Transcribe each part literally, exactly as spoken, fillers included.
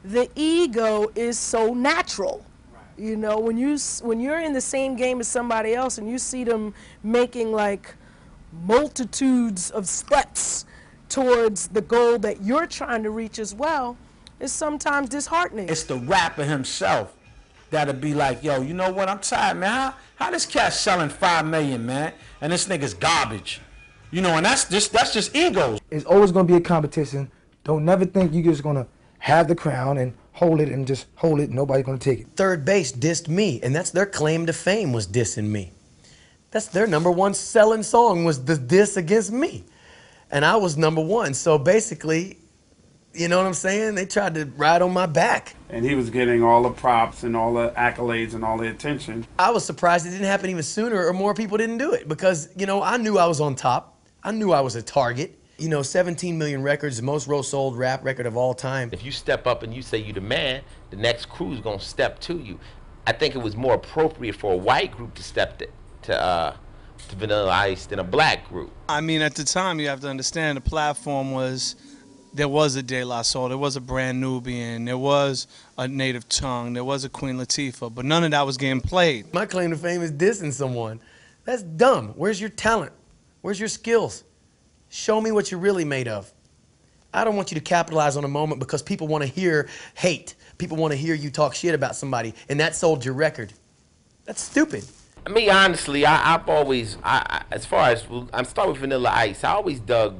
the ego is so natural. You know, when you when you're in the same game as somebody else and you see them making like multitudes of steps towards the goal that you're trying to reach as well, it's sometimes disheartening. It's the rapper himself that'll be like, yo, you know what, I'm tired, man. How, how this cat selling five million, man, and this nigga's garbage? You know, and that's just that's just egos. It's always gonna be a competition. Don't never think you're just gonna have the crown and hold it and just hold it and nobody's gonna take it. Third Base dissed me, and that's their claim to fame, was dissing me. That's their number one selling song, was the diss against me. And I was number one, so basically, you know what I'm saying? They tried to ride on my back. And he was getting all the props and all the accolades and all the attention. I was surprised it didn't happen even sooner or more people didn't do it because, you know, I knew I was on top. I knew I was a target. You know, seventeen million records, the most sold rap record of all time. If you step up and you say you the man, the next crew's gonna step to you. I think it was more appropriate for a white group to step to, to, uh, to Vanilla Ice than a black group. I mean, at the time, you have to understand the platform was, there was a De La Soul, there was a Brand Nubian, there was a Native Tongue, there was a Queen Latifah, but none of that was getting played. My claim to fame is dissing someone. That's dumb. Where's your talent? Where's your skills? Show me what you're really made of. I don't want you to capitalize on a moment because people want to hear hate. People want to hear you talk shit about somebody, and that sold your record. That's stupid. Me, honestly, I, I've always, I, I, as far as, I'm starting with Vanilla Ice, I always dug,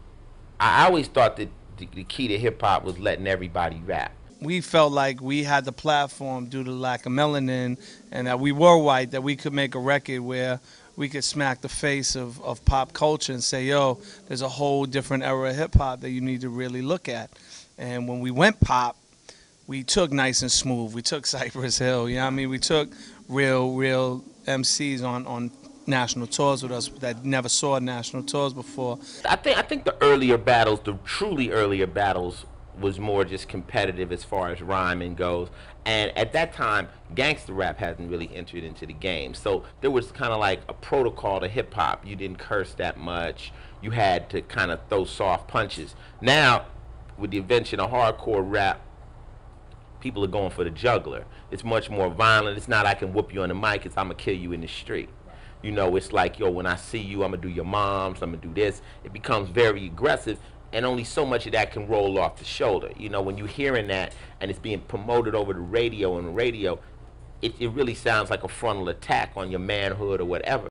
I always thought that the, the key to hip-hop was letting everybody rap. We felt like we had the platform due to lack of melanin and that we were white, that we could make a record where we could smack the face of, of pop culture and say, yo, there's a whole different era of hip-hop that you need to really look at. And when we went pop, we took Nice and Smooth, we took Cypress Hill, you know what I mean? We took real, real M Cs on, on national tours with us that never saw national tours before. I think, I think the earlier battles, the truly earlier battles, was more just competitive as far as rhyming goes. And at that time, gangster rap hasn't really entered into the game. So there was kind of like a protocol to hip hop. You didn't curse that much. You had to kind of throw soft punches. Now, with the invention of hardcore rap, people are going for the juggler. It's much more violent. It's not I can whoop you on the mic, it's I'm gonna kill you in the street. You know, it's like, yo, when I see you, I'm gonna do your moms, I'm gonna do this. It becomes very aggressive. And only so much of that can roll off the shoulder. You know, when you're hearing that and it's being promoted over the radio and the radio, it, it really sounds like a frontal attack on your manhood or whatever.